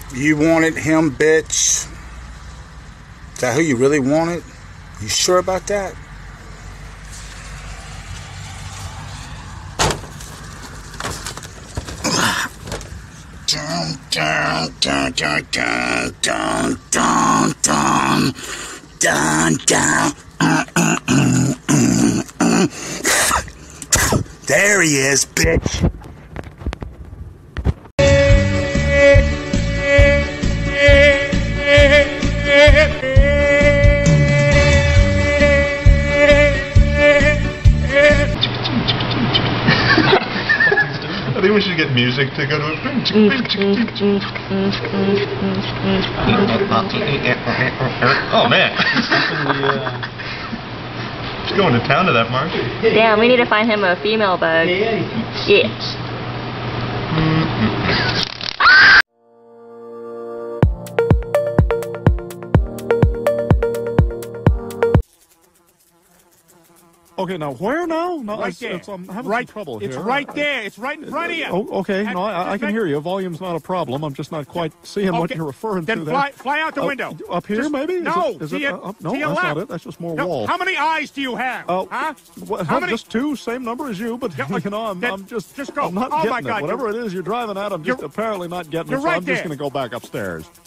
You wanted him, bitch? Is that who you really wanted? You sure about that? Dun, dun, dun, dun, dun, dun, dun, dun, dun, dun. There he is, bitch. I think we should get music to go to it. Oh man. She's going to town to that, Mark. Damn, we need to find him a female bug. Yeah. Okay, now where now? No, right there. I'm having some trouble here. It's right there. It's right in front of you. Oh, okay. No, I can hear you. Volume's not a problem. I'm just not quite seeing what you're referring to there. Then fly out the window. Up here, maybe? No, no, to your that's left. not it. That's just more wall. How many eyes do you have? Huh? Well, How many? Just two, same number as you, but you know, I'm just go. I'm not Oh getting my God, it. Whatever it is you're driving at, I'm just apparently not getting it. So right I'm just there. going to go back upstairs.